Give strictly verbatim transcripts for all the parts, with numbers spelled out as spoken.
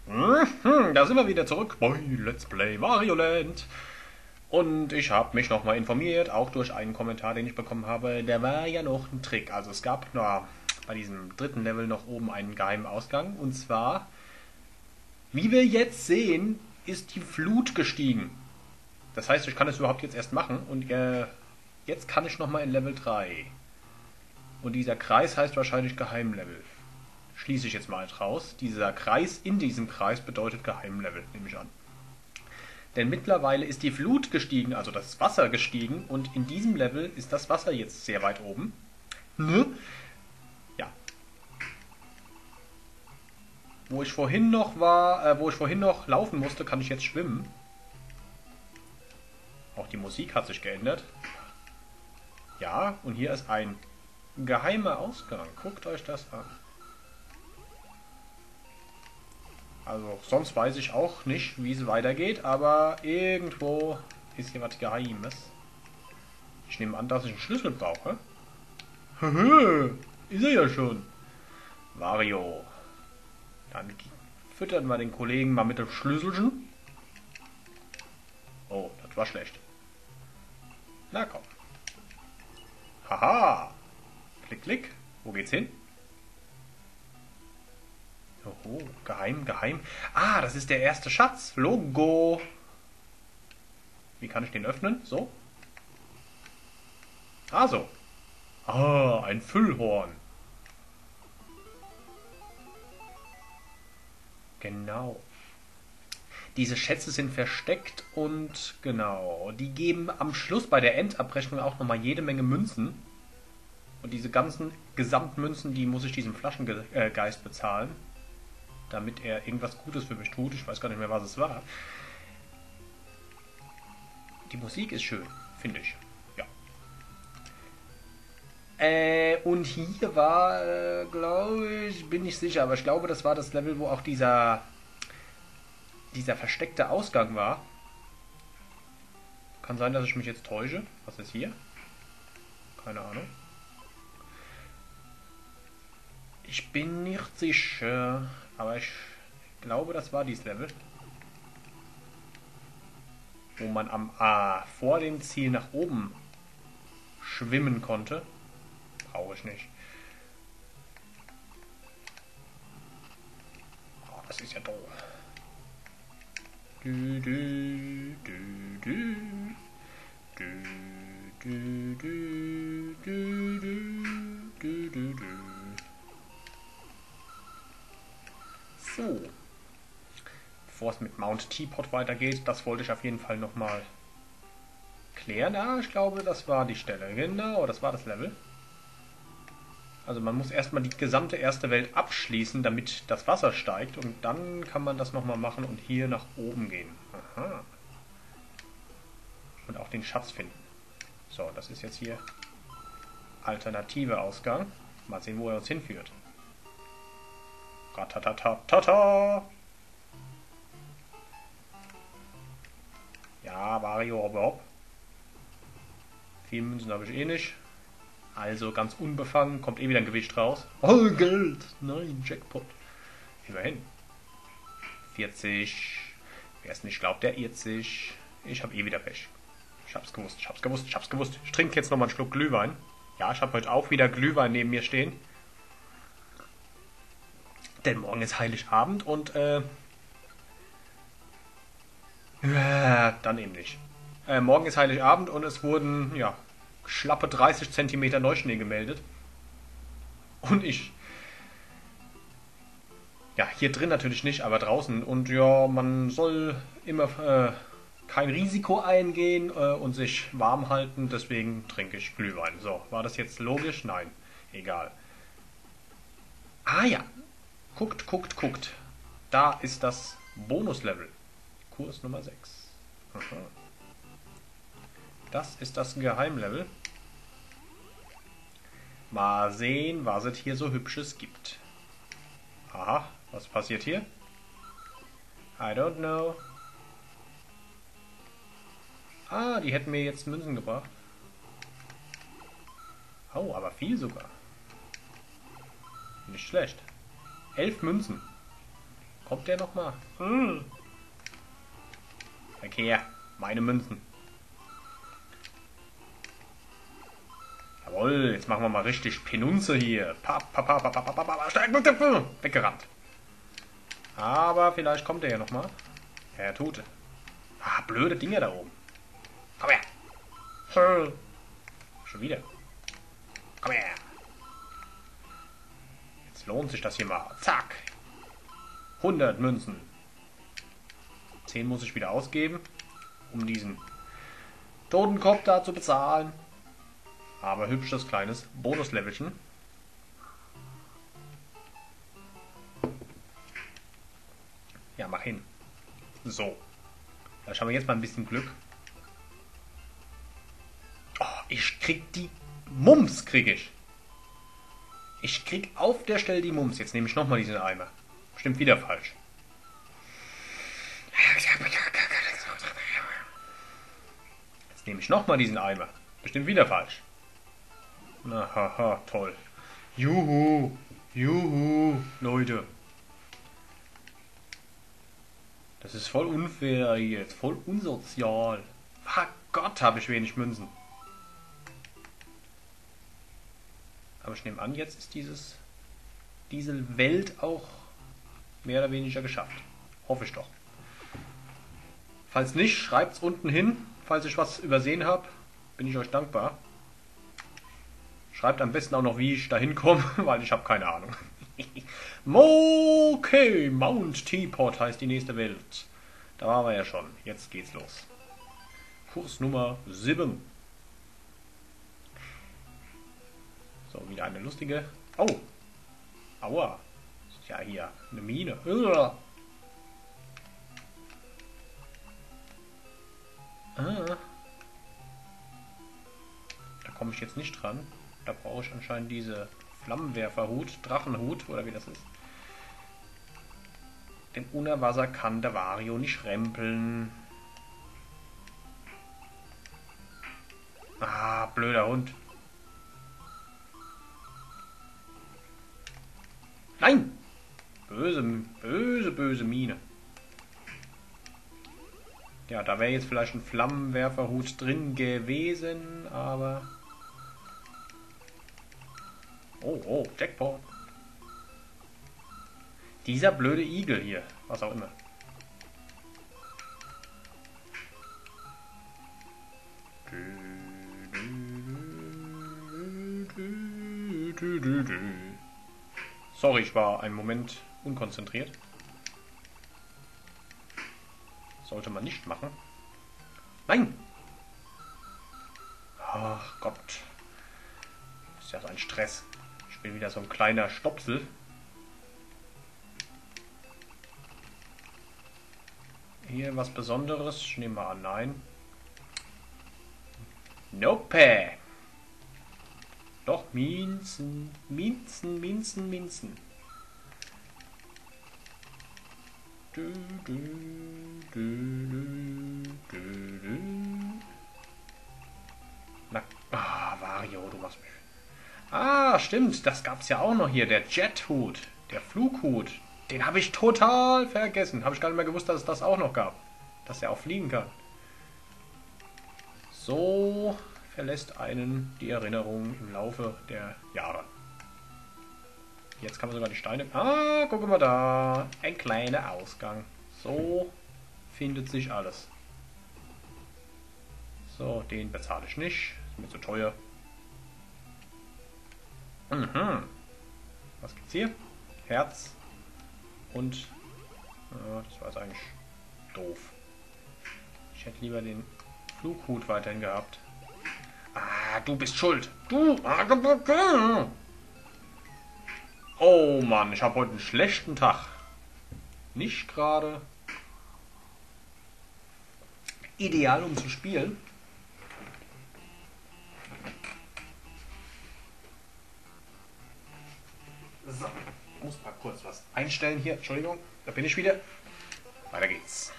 Mhm, da sind wir wieder zurück bei Let's Play Mario Land. Und ich habe mich nochmal informiert, auch durch einen Kommentar, den ich bekommen habe. Der war ja noch ein Trick. Also es gab nur bei diesem dritten Level noch oben einen geheimen Ausgang. Und zwar, wie wir jetzt sehen, ist die Flut gestiegen. Das heißt, ich kann es überhaupt jetzt erst machen. Und äh, jetzt kann ich nochmal in Level drei. Und dieser Kreis heißt wahrscheinlich Geheimlevel. Schließe ich jetzt mal raus. Dieser Kreis in diesem Kreis bedeutet Geheimlevel, nehme ich an. Denn mittlerweile ist die Flut gestiegen, also das Wasser gestiegen, und in diesem Level ist das Wasser jetzt sehr weit oben. Ne? Ja. Wo ich vorhin noch war, äh, wo ich vorhin noch laufen musste, kann ich jetzt schwimmen. Auch die Musik hat sich geändert. Ja, und hier ist ein geheimer Ausgang. Guckt euch das an. Also sonst weiß ich auch nicht, wie es weitergeht, aber irgendwo ist hier was Geheimes. Ich nehme an, dass ich einen Schlüssel brauche. Haha, ist er ja schon. Wario. Dann füttern wir den Kollegen mal mit dem Schlüsselchen. Oh, das war schlecht. Na komm. Haha. Klick, klick. Wo geht's hin? Oh, geheim, geheim. Ah, das ist der erste Schatz. Logo. Wie kann ich den öffnen? So. Ah, so. Ah, ein Füllhorn. Genau. Diese Schätze sind versteckt und genau, die geben am Schluss bei der Endabrechnung auch nochmal jede Menge Münzen. Und diese ganzen Gesamtmünzen, die muss ich diesem Flaschengeist bezahlen, damit er irgendwas Gutes für mich tut. Ich weiß gar nicht mehr, was es war. Die Musik ist schön, finde ich. Ja. Äh, und hier war, äh, glaube ich, bin ich sicher, aber ich glaube, das war das Level, wo auch dieser, dieser versteckte Ausgang war. Kann sein, dass ich mich jetzt täusche. Was ist hier? Keine Ahnung. Ich bin nicht sicher, aber ich glaube, das war dieses Level. Wo man am A vor dem Ziel nach oben schwimmen konnte. Brauche ich nicht. Oh, das ist ja doof. Du, du, du, du. Du, du, du, du, du, du, du, du. So. Bevor es mit Mount Teapot weitergeht, das wollte ich auf jeden Fall nochmal klären. Ah, ich glaube, das war die Stelle. Genau, das war das Level. Also man muss erstmal die gesamte erste Welt abschließen, damit das Wasser steigt. Und dann kann man das nochmal machen und hier nach oben gehen. Aha. Und auch den Schatz finden. So, das ist jetzt hier alternative Ausgang. Mal sehen, wo er uns hinführt. Ratatatatata. Ja, Wario, hopp, hopp. Viele Münzen habe ich eh nicht. Also ganz unbefangen, kommt eh wieder ein Gewicht raus. Oh, Geld! Nein, Jackpot. Immerhin. vierzig. Wer es nicht glaubt, der irrt sich. Ich habe eh wieder Pech. Ich hab's gewusst, ich hab's gewusst, ich hab's gewusst. Ich trinke jetzt nochmal einen Schluck Glühwein. Ja, ich habe heute auch wieder Glühwein neben mir stehen. Denn morgen ist Heiligabend und äh... äh dann eben nicht. Äh, morgen ist Heiligabend und es wurden, ja, schlappe dreißig Zentimeter Neuschnee gemeldet. Und ich. Ja, hier drin natürlich nicht, aber draußen. Und ja, man soll immer äh, kein Risiko eingehen äh, und sich warm halten, deswegen trinke ich Glühwein. So, war das jetzt logisch? Nein, egal. Ah ja, guckt, guckt, guckt. Da ist das Bonuslevel. Kurs Nummer sechs. Aha. Das ist das Geheimlevel. Mal sehen, was es hier so Hübsches gibt. Aha, was passiert hier? I don't know. Ah, die hätten mir jetzt Münzen gebracht. Oh, aber viel sogar. Nicht schlecht. Elf Münzen. Kommt der nochmal? Hm. Verkehr. Meine Münzen. Jawohl, jetzt machen wir mal richtig Penunze hier. Pa, pa, pa, pa, pa, pa, pa, pa, steig, weggerannt. Aber vielleicht kommt er ja nochmal. Ja, er tut. Ah, blöde Dinger da oben. Komm her. Hm. Schon wieder. Komm her. Jetzt lohnt sich das hier mal. Zack. hundert Münzen. zehn muss ich wieder ausgeben, um diesen Totenkopf da zu bezahlen. Aber hübsches kleines Bonuslevelchen. Ja, mach hin. So. Vielleicht haben wir jetzt mal ein bisschen Glück. Oh, ich krieg die Mums, krieg ich. Ich krieg auf der Stelle die Mums. Jetzt nehme ich nochmal diesen Eimer. Stimmt wieder falsch. Jetzt nehme ich nochmal diesen Eimer. Bestimmt wieder falsch. Na, haha, toll. Juhu, juhu, Leute. Das ist voll unfair jetzt, voll unsozial. Ah Gott, habe ich wenig Münzen. Aber ich nehme an, jetzt ist dieses, diese Welt auch mehr oder weniger geschafft. Hoffe ich doch. Falls nicht, schreibt es unten hin. Falls ich was übersehen habe, bin ich euch dankbar. Schreibt am besten auch noch, wie ich da hinkomme, weil ich habe keine Ahnung. Okay, Mount Teapot heißt die nächste Welt. Da waren wir ja schon. Jetzt geht's los. Kurs Nummer sieben. So, wieder eine lustige... Oh! Aua! Das ist ja hier eine Mine. Uah. Ah. Da komme ich jetzt nicht dran. Da brauche ich anscheinend diese Flammenwerferhut, Drachenhut oder wie das ist. Denn unter Wasser kann der Wario nicht rempeln. Ah, blöder Hund. Nein! Böse, böse, böse Mine. Ja, da wäre jetzt vielleicht ein Flammenwerferhut drin gewesen, aber... Oh, oh, Jackpot. Dieser blöde Igel hier, was auch immer. Sorry, ich war einen Moment unkonzentriert. Sollte man nicht machen. Nein! Ach Gott. Ist ja so ein Stress. Ich bin wieder so ein kleiner Stopsel. Hier was Besonderes. Ich nehme mal an, nein. Nope. Doch, Minzen, Minzen, Minzen, Minzen. Du, du, du, du, du, du. Na, ah, Wario, du machst mich. Ah, stimmt, das gab's ja auch noch hier, der Jethut, der Flughut. Den habe ich total vergessen. Habe ich gar nicht mehr gewusst, dass es das auch noch gab. Dass er auch fliegen kann. So verlässt einen die Erinnerung im Laufe der Jahre. Jetzt kann man sogar die Steine... Ah, guck mal da. Ein kleiner Ausgang. So findet sich alles. So, den bezahle ich nicht. Ist mir zu teuer. Mhm. Was gibt's hier? Herz. Und... Ja, das war jetzt eigentlich doof. Ich hätte lieber den Flughut weiterhin gehabt. Ah, du bist schuld. Du. Oh Mann, ich habe heute einen schlechten Tag. Nicht gerade ideal, um zu spielen. So, ich muss mal kurz was einstellen hier. Entschuldigung, da bin ich wieder. Weiter geht's.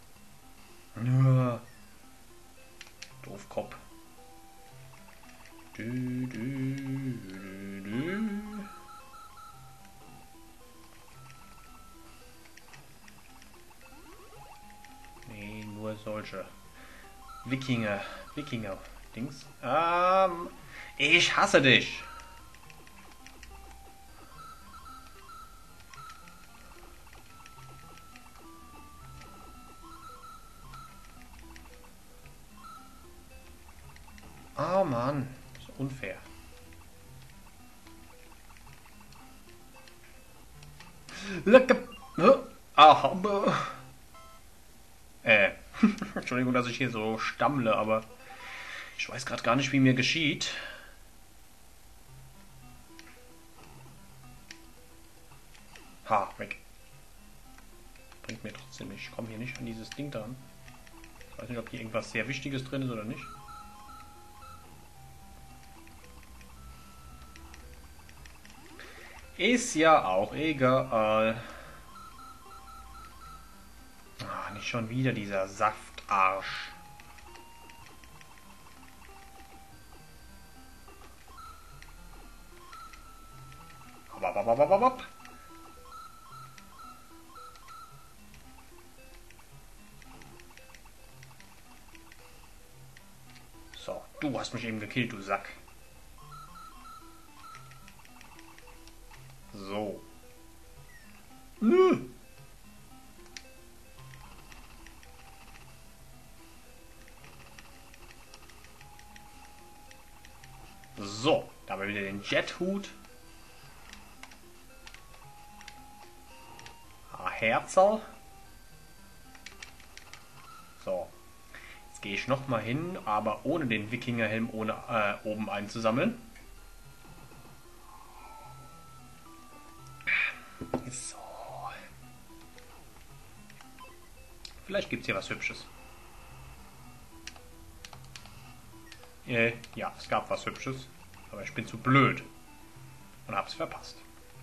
Ja. Doofkopf. Du, du, du, du. Nee, nur solche Wikinger, Wikinger, Dings. Ähm, ich hasse dich. Oh Mann, das ist unfair. Lecker. Ah, äh, Entschuldigung, dass ich hier so stammle, aber ich weiß gerade gar nicht, wie mir geschieht. Ha, weg. Bringt mir trotzdem nicht. Ich komme hier nicht an dieses Ding dran. Ich weiß nicht, ob hier irgendwas sehr Wichtiges drin ist oder nicht. Ist ja auch egal. Ah, nicht schon wieder dieser Saftarsch. Hopp, hopp, hopp, hopp, hopp. So, du hast mich eben gekillt, du Sack. So. Nö. So, da haben wir wieder den Jethut. Ah, Herzl. So. Jetzt gehe ich nochmal hin, aber ohne den Wikingerhelm ohne, äh, oben einzusammeln. So. Vielleicht gibt es hier was Hübsches. Äh, ja, es gab was Hübsches. Aber ich bin zu blöd. Und hab's verpasst.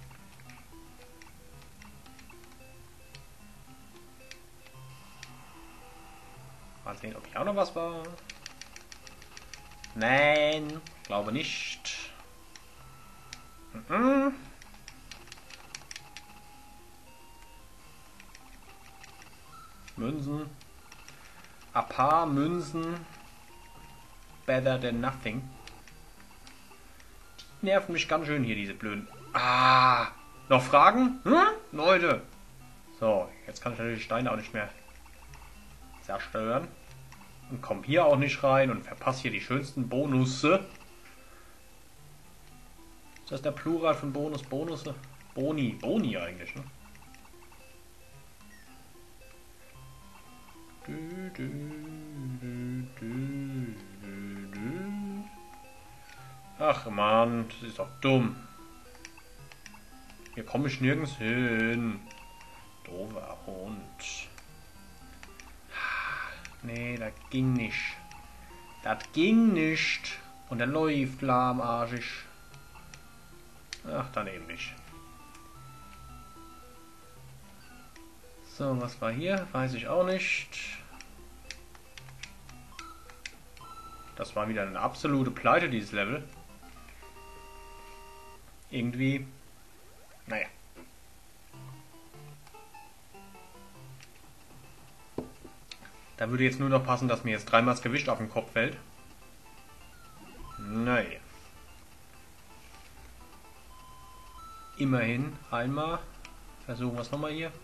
Mal sehen, ob hier auch noch was war. Nein, glaube nicht. Mhm. Münzen. Ein paar Münzen. Better than nothing. Die nerven mich ganz schön hier, diese blöden. Ah! Noch Fragen? Hm? Leute! So, jetzt kann ich natürlich die Steine auch nicht mehr zerstören. Und komme hier auch nicht rein und verpasse hier die schönsten Bonusse. Ist das der Plural von Bonus? Bonusse? Boni. Boni eigentlich, ne? Du, du, du, du, du. Ach man, das ist doch dumm. Hier komme ich nirgends hin. Doofer Hund. Nee, das ging nicht. Das ging nicht. Und er läuft lahmarschig. Ach, dann eben nicht. So, was war hier? Weiß ich auch nicht. Das war wieder eine absolute Pleite, dieses Level. Irgendwie. Naja. Da würde jetzt nur noch passen, dass mir jetzt dreimal das Gewicht auf den Kopf fällt. Naja. Immerhin einmal. Versuchen wir es nochmal hier.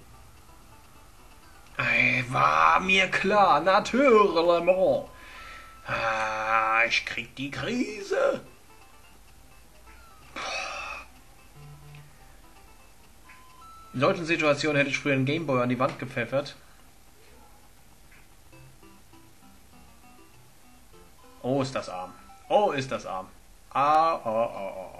Ey, war mir klar, natürlich. Ah, ich krieg die Krise. In solchen Situationen hätte ich früher einen Gameboy an die Wand gepfeffert. Oh, ist das arm. Oh, ist das arm. Ah, oh, oh, oh.